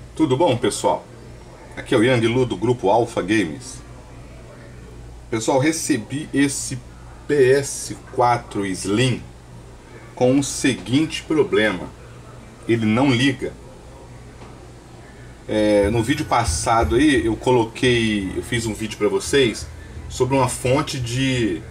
Tudo bom, pessoal? Aqui é o Yang Lu do grupo Alpha Games. Pessoal, recebi esse PS4 Slim com o seguinte problema: ele não liga. No vídeo passado aí eu fiz um vídeo para vocês sobre uma fonte de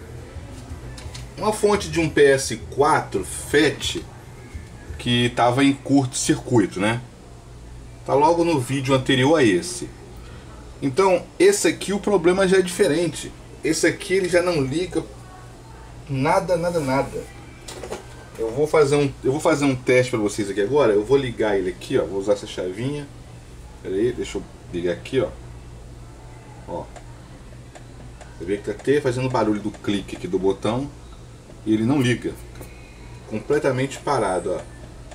um PS4 FAT que estava em curto-circuito, né? Tá logo no vídeo anterior a esse. Então, esse aqui o problema já é diferente. Esse aqui ele já não liga nada. Eu vou fazer um teste para vocês aqui agora. Eu vou ligar ele aqui, ó. Vou usar essa chavinha. Pera aí, deixa eu ligar aqui, ó. Você vê que tá até fazendo barulho do clique aqui do botão e ele não liga. Fica completamente parado, ó.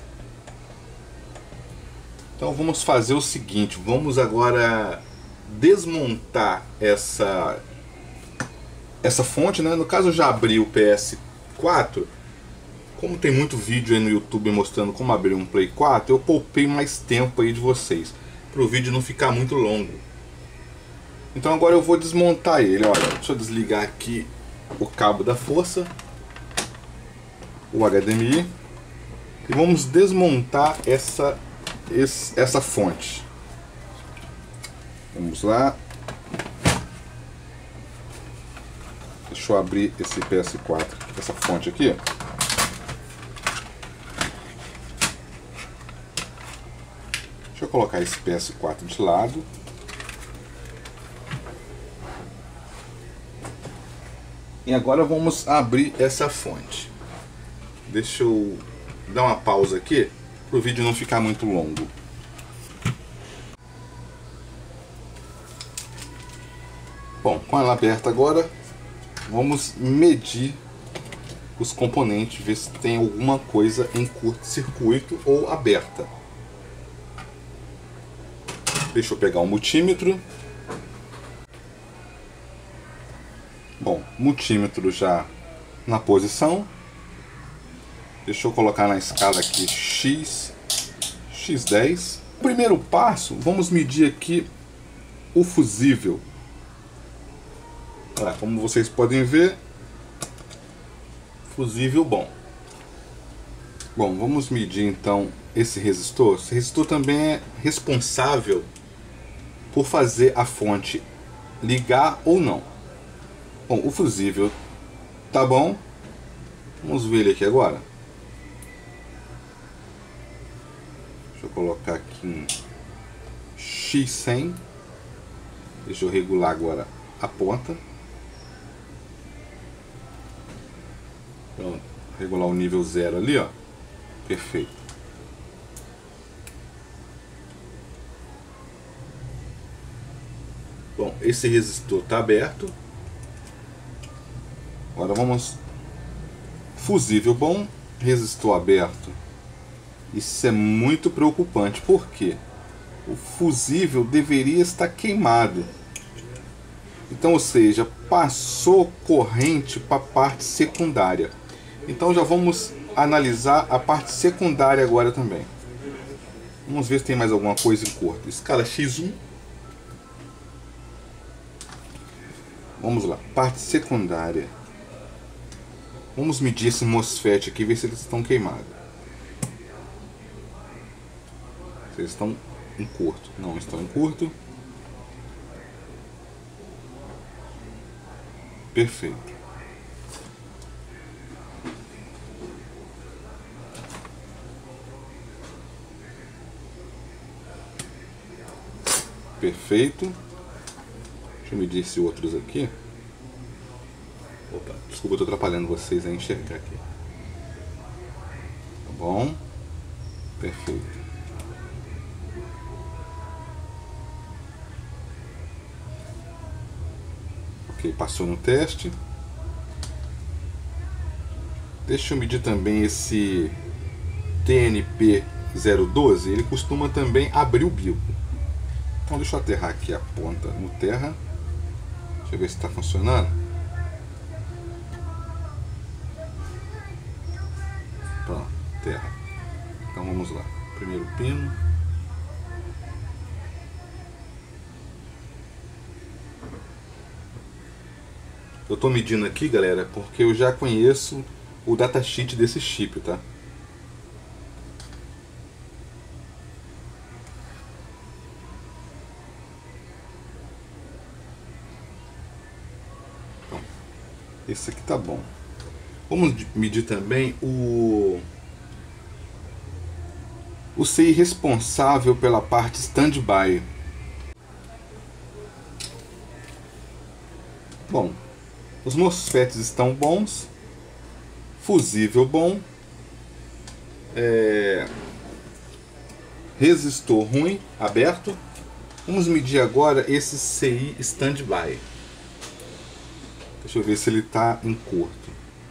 Então vamos fazer o seguinte, vamos agora desmontar essa fonte, né? No caso eu já abri o PS4. Como tem muito vídeo aí no YouTube mostrando como abrir um Play 4, eu poupei mais tempo aí de vocês, para o vídeo não ficar muito longo. Então agora eu vou desmontar ele, olha, deixa eu desligar aqui o cabo da força, o HDMI, e vamos desmontar essa fonte. Vamos lá. Deixa eu abrir esse PS4, essa fonte aqui. Deixa eu colocar esse PS4 de lado. E agora vamos abrir essa fonte. Deixa eu dar uma pausa aqui para o vídeo não ficar muito longo. Bom, com ela aberta agora, vamos medir os componentes, ver se tem alguma coisa em curto-circuito ou aberta. Deixa eu pegar o multímetro. Bom, multímetro já na posição. Deixa eu colocar na escala aqui X10. Primeiro passo, vamos medir aqui o fusível. Olha, como vocês podem ver, fusível bom. Bom, vamos medir então esse resistor. Esse resistor também é responsável por fazer a fonte ligar ou não. Bom, o fusível tá bom. Vamos ver ele aqui agora. Deixa eu colocar aqui um X100. Deixa eu regular agora a ponta. Pronto. Regular o nível 0 ali, ó. Perfeito. Bom, esse resistor está aberto. Agora vamos. Fusível bom, resistor aberto. Isso é muito preocupante, porque o fusível deveria estar queimado. Então, ou seja, passou corrente para a parte secundária. Então já vamos analisar a parte secundária agora também. Vamos ver se tem mais alguma coisa em curto. Escala X1. Vamos lá, parte secundária. Vamos medir esse MOSFET aqui e ver se eles estão queimados. Se eles estão em curto. Não estão em curto. Perfeito. Perfeito. Deixa eu medir esses outros aqui. Opa, desculpa, eu tô atrapalhando vocês a enxergar aqui. Tá bom? Perfeito. Ok, passou no teste. Deixa eu medir também esse TNP012. Ele costuma também abrir o bico. Então deixa eu aterrar aqui a ponta no terra. Deixa eu ver se está funcionando. Pronto, terra. Então vamos lá. Primeiro pino. Eu tô medindo aqui, galera, porque eu já conheço o datasheet desse chip, tá? Então, esse aqui tá bom. Vamos medir também o CI responsável pela parte standby. Bom, os MOSFETs estão bons, fusível bom, resistor ruim, aberto. Vamos medir agora esse CI standby. Deixa eu ver se ele está em curto.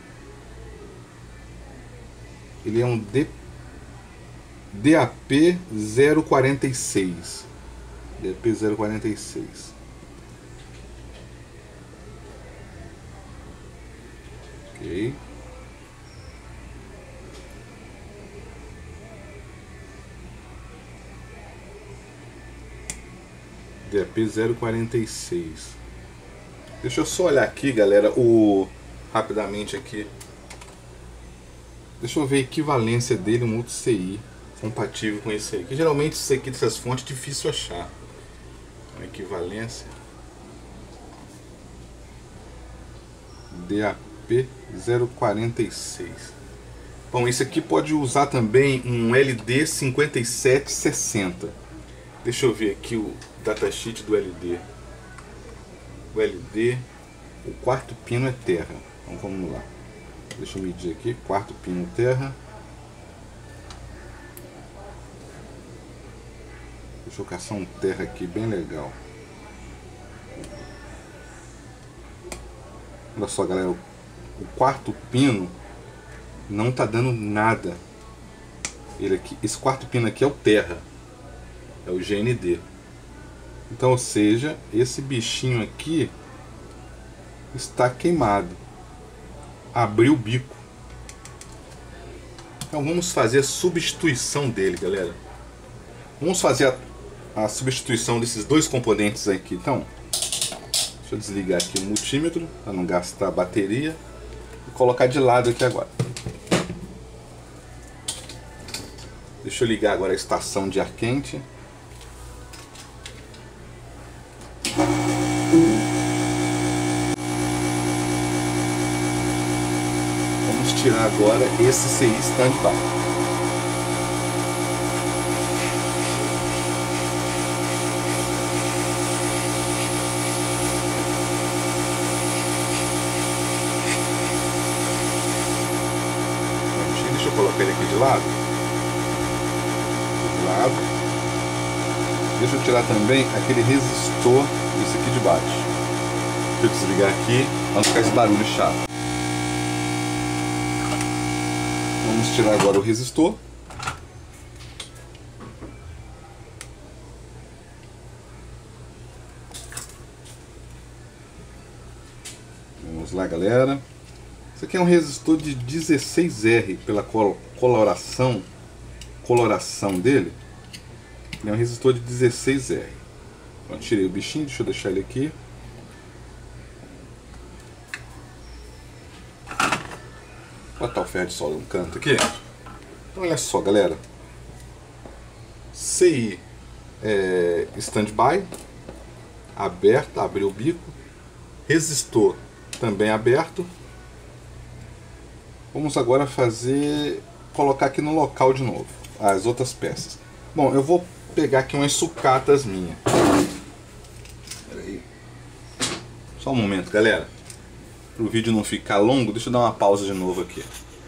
Ele é um DAP 046. DAP 046. Ok. DAP 046. Deixa eu só olhar aqui, galera, rapidamente aqui. Deixa eu ver a equivalência dele, um outro CI compatível com esse aí. Que geralmente isso aqui dessas fontes é difícil achar. Uma equivalência. DAP 046. Bom, esse aqui pode usar também um LD 5760. Deixa eu ver aqui o datasheet do LD. O LD, o quarto pino é terra. Então vamos lá. Deixa eu medir aqui, quarto pino terra. Deixa eu caçar um terra aqui bem legal. Olha só, galera, o quarto pino não tá dando nada. Esse quarto pino aqui é o terra, é o GND. Então, ou seja, esse bichinho aqui está queimado. Abriu o bico. Então vamos fazer a substituição dele, galera. Vamos fazer a substituição desses dois componentes aqui. Então, deixa eu desligar aqui o multímetro para não gastar a bateria e colocar de lado aqui agora. Deixa eu ligar agora a estação de ar quente. Vamos tirar agora esse CI standby. Deixa eu colocar ele aqui de lado. Deixa eu tirar também aquele resistor, esse aqui de baixo. Deixa eu desligar aqui para não ficar esse barulho chato. Vamos tirar agora o resistor. Vamos lá, galera. Isso aqui é um resistor de 16R pela coloração dele. Ele é um resistor de 16R. Então, tirei o bichinho, deixa eu deixar ele aqui. Vou botar o ferro de solda no canto aqui. Então olha só, galera. CI standby, aberto, abriu o bico. Resistor também aberto. Vamos agora colocar aqui no local de novo as outras peças. Bom, eu vou pegar aqui umas sucatas minhas. Espera aí. Só um momento, galera. Para o vídeo não ficar longo, deixa eu dar uma pausa de novo aqui.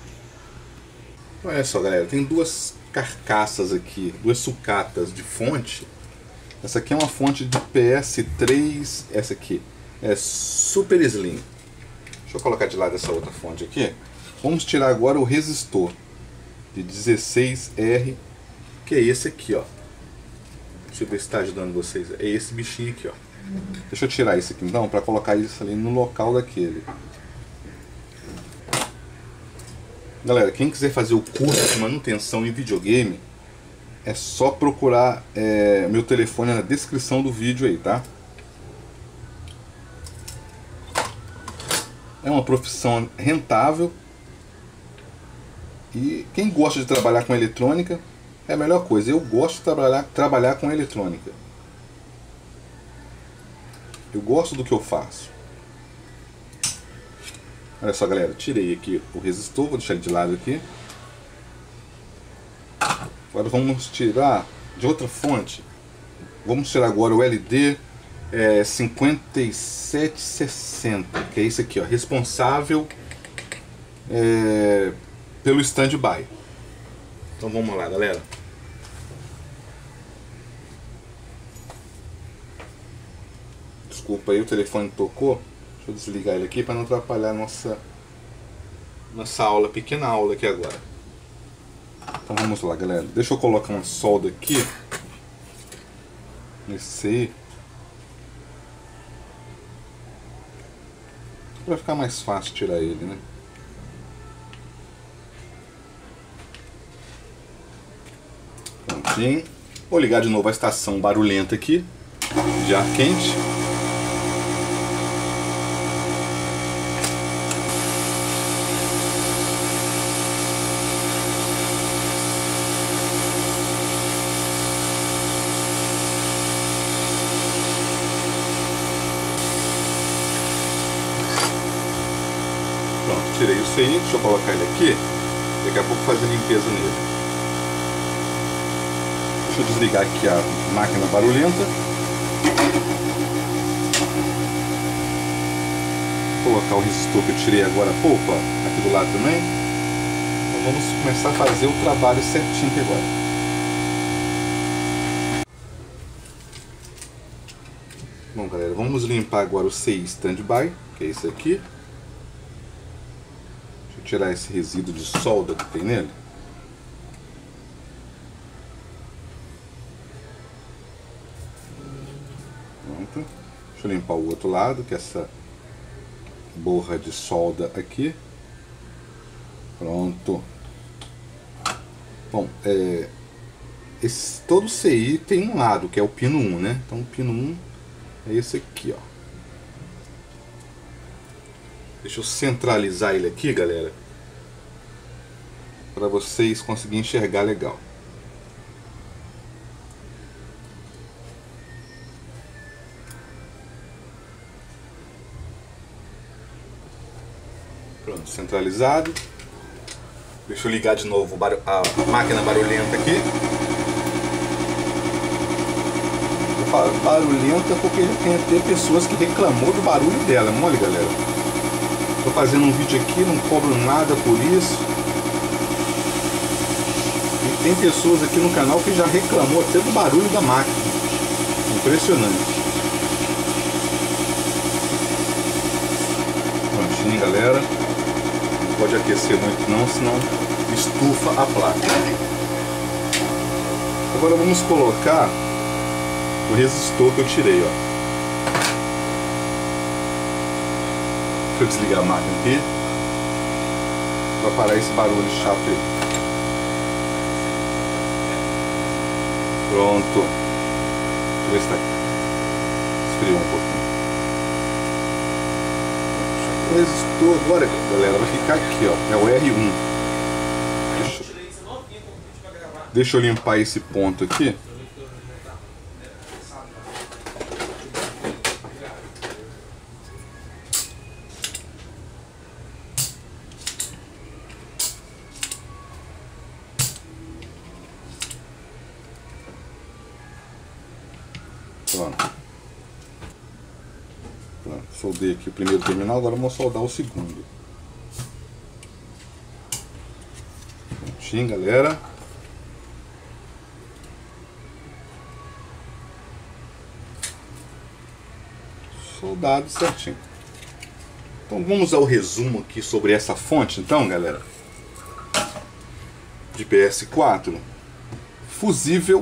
Olha só, galera, tem duas carcaças aqui, duas sucatas de fonte. Essa aqui é uma fonte de PS3, essa aqui é Super Slim. Deixa eu colocar de lado essa outra fonte aqui. Vamos tirar agora o resistor de 16R, que é esse aqui, ó. Deixa eu ver se está ajudando vocês. É esse bichinho aqui, ó. Deixa eu tirar isso aqui então, para colocar isso ali no local daquele. Galera, quem quiser fazer o curso de manutenção em videogame, é só procurar meu telefone na descrição do vídeo aí, tá? É uma profissão rentável. E quem gosta de trabalhar com eletrônica é a melhor coisa. Eu gosto de trabalhar com eletrônica. Eu gosto do que eu faço. Olha só, galera, tirei aqui o resistor, vou deixar ele de lado aqui. Agora vamos tirar de outra fonte. Vamos tirar agora o LD 5760, que é esse aqui, ó, responsável pelo standby. Então vamos lá, galera. Desculpa aí, o telefone tocou. Deixa eu desligar ele aqui para não atrapalhar a nossa aula, pequena aula aqui agora. Então vamos lá, galera. Deixa eu colocar uma solda aqui nesse aí, para ficar mais fácil tirar ele, né? Prontinho. Vou ligar de novo a estação barulhenta aqui de ar quente. Tirei isso aí, deixa eu colocar ele aqui. Daqui a pouco fazer a limpeza nele. Deixa eu desligar aqui a máquina barulhenta. Vou colocar o resistor que eu tirei agora há pouco, ó, aqui do lado também. Então vamos começar a fazer o trabalho certinho aqui agora. Bom, galera, vamos limpar agora o CI Standby, que é esse aqui. Tirar esse resíduo de solda que tem nele. Pronto. Deixa eu limpar o outro lado, que é essa borra de solda aqui. Pronto. Bom, todo CI tem um lado, que é o pino 1, né? Então o pino 1 é esse aqui, ó. Deixa eu centralizar ele aqui, galera, para vocês conseguirem enxergar legal. Pronto, centralizado. Deixa eu ligar de novo a máquina barulhenta aqui. Eu falo barulhenta porque tem até pessoas que reclamou do barulho dela, mole, galera. Tô fazendo um vídeo aqui, não cobro nada por isso. E tem pessoas aqui no canal que já reclamou até do barulho da máquina. Impressionante. Prontinho, galera. Não pode aquecer muito não, senão estufa a placa. Agora vamos colocar o resistor que eu tirei, ó. Deixa eu desligar a máquina aqui para parar esse barulho chato aí. Pronto. Deixa eu ver se tá esfriou um pouquinho. O resistor agora, galera, vai ficar aqui, ó. É o R1. Deixa eu limpar esse ponto aqui. Pronto. Soldei aqui o primeiro terminal, agora vamos soldar o segundo. Prontinho, galera. Soldado certinho. Então vamos ao resumo aqui sobre essa fonte, então, galera. De PS4. Fusível.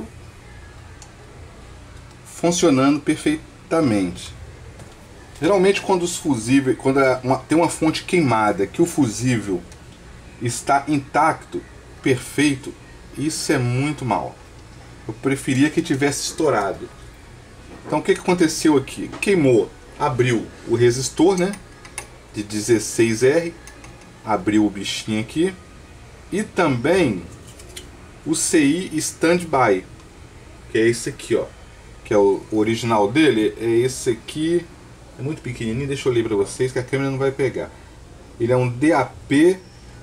Funcionando perfeitamente. Geralmente quando os fusíveis, quando tem uma fonte queimada, que o fusível está intacto, perfeito, isso é muito mal. Eu preferia que tivesse estourado. Então o que aconteceu aqui? Queimou, abriu o resistor, né? de 16R, abriu o bichinho aqui, e também o CI Standby, que é esse aqui, ó, que é o original dele, é esse aqui, é muito pequenininho, deixa eu ler para vocês que a câmera não vai pegar. Ele é um DAP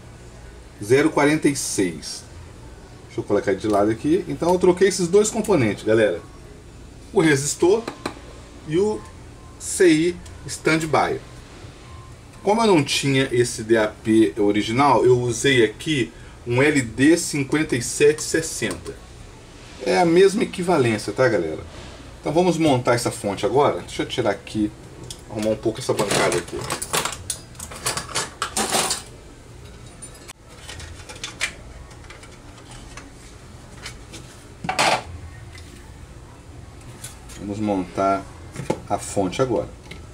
046. Deixa eu colocar de lado aqui. Então eu troquei esses dois componentes, galera, o resistor e o CI Standby. Como eu não tinha esse DAP original, eu usei aqui um LD 5760. É a mesma equivalência, tá, galera? Então vamos montar essa fonte agora. Deixa eu tirar aqui, arrumar um pouco essa bancada aqui. Vamos montar a fonte agora.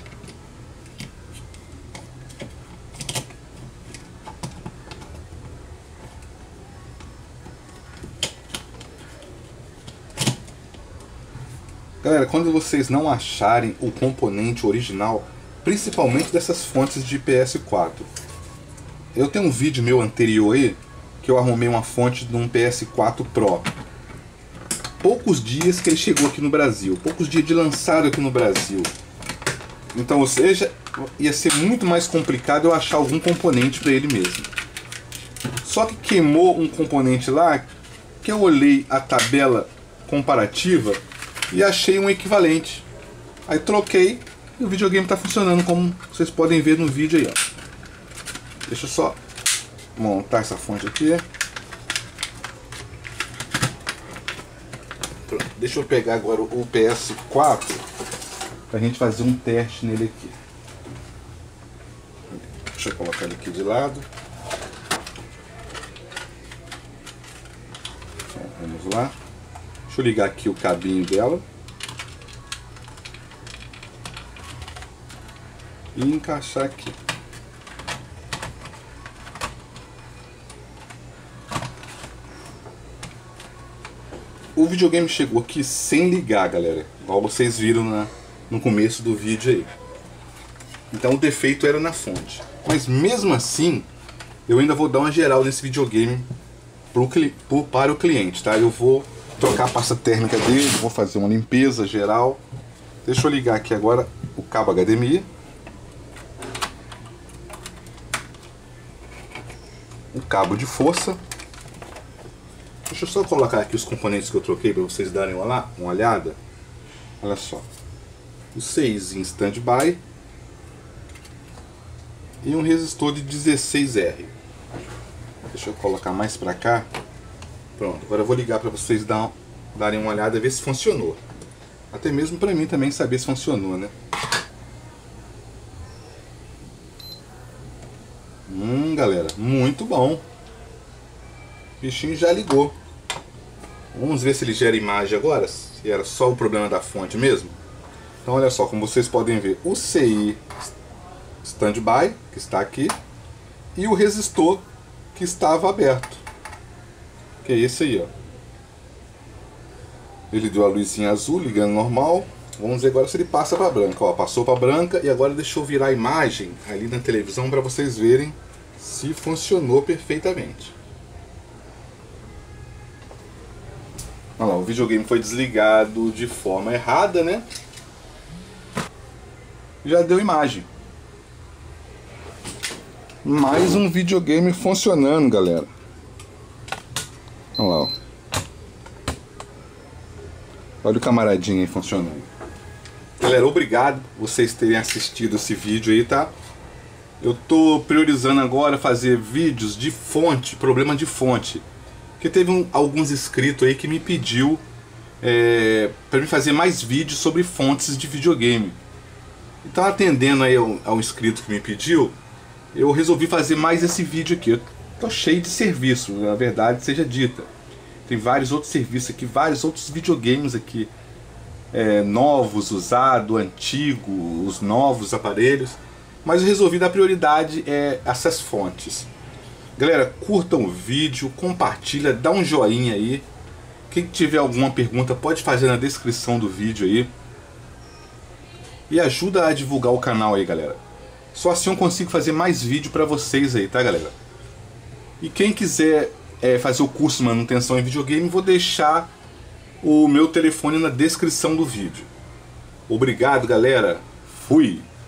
Galera, quando vocês não acharem o componente original, principalmente dessas fontes de PS4, eu tenho um vídeo meu anterior aí que eu arrumei uma fonte de um PS4 Pro. Poucos dias que ele chegou aqui no Brasil, poucos dias de lançado aqui no Brasil. Então, ou seja, ia ser muito mais complicado eu achar algum componente para ele mesmo. Só que queimou um componente lá que eu olhei a tabela comparativa e achei um equivalente. Aí troquei e o videogame está funcionando, como vocês podem ver no vídeo aí, ó. Deixa eu só montar essa fonte aqui. Pronto. Deixa eu pegar agora o PS4 para a gente fazer um teste nele aqui. Deixa eu colocar ele aqui de lado. Então, vamos lá. Deixa eu ligar aqui o cabinho dela e encaixar aqui. O videogame chegou aqui sem ligar, galera, igual vocês viram no começo do vídeo aí. Então o defeito era na fonte. Mas mesmo assim, eu ainda vou dar uma geral nesse videogame para o cliente, tá? Eu vou trocar a pasta térmica dele, vou fazer uma limpeza geral. Deixa eu ligar aqui agora o cabo HDMI. O cabo de força. Deixa eu só colocar aqui os componentes que eu troquei para vocês darem uma olhada. Olha só. O 6 em standby e um resistor de 16R. Deixa eu colocar mais para cá. Pronto, agora eu vou ligar para vocês darem uma olhada e ver se funcionou. Até mesmo para mim também saber se funcionou, né? Galera, muito bom. O bichinho já ligou. Vamos ver se ele gera imagem agora, se era só o problema da fonte mesmo. Então olha só, como vocês podem ver, o CI Standby, que está aqui, e o resistor que estava aberto, que é esse aí, ó. Ele deu a luzinha azul, ligando normal. Vamos ver agora se ele passa para branca. Ó, passou para branca e agora deixa eu virar a imagem ali na televisão para vocês verem se funcionou perfeitamente. Olha lá, o videogame foi desligado de forma errada, né? Já deu imagem. Mais um videogame funcionando, galera. Olha lá, ó. Olha o camaradinho aí funcionando. Galera, obrigado por vocês terem assistido esse vídeo aí, tá? Eu tô priorizando agora fazer vídeos de fonte, problema de fonte. Porque teve alguns inscritos aí que me pediu para me fazer mais vídeos sobre fontes de videogame. Então, atendendo aí ao inscrito que me pediu, eu resolvi fazer mais esse vídeo aqui. Eu tô cheio de serviço, na verdade seja dita. Tem vários outros serviços aqui, vários outros videogames aqui. Novos, usados, antigos, os novos aparelhos. Mas eu resolvi dar prioridade a essas fontes. Galera, curtam o vídeo, compartilha, dá um joinha aí. Quem tiver alguma pergunta pode fazer na descrição do vídeo aí. E ajuda a divulgar o canal aí, galera. Só assim eu consigo fazer mais vídeo para vocês aí, tá, galera? E quem quiser fazer o curso de manutenção em videogame, vou deixar o meu telefone na descrição do vídeo. Obrigado, galera. Fui!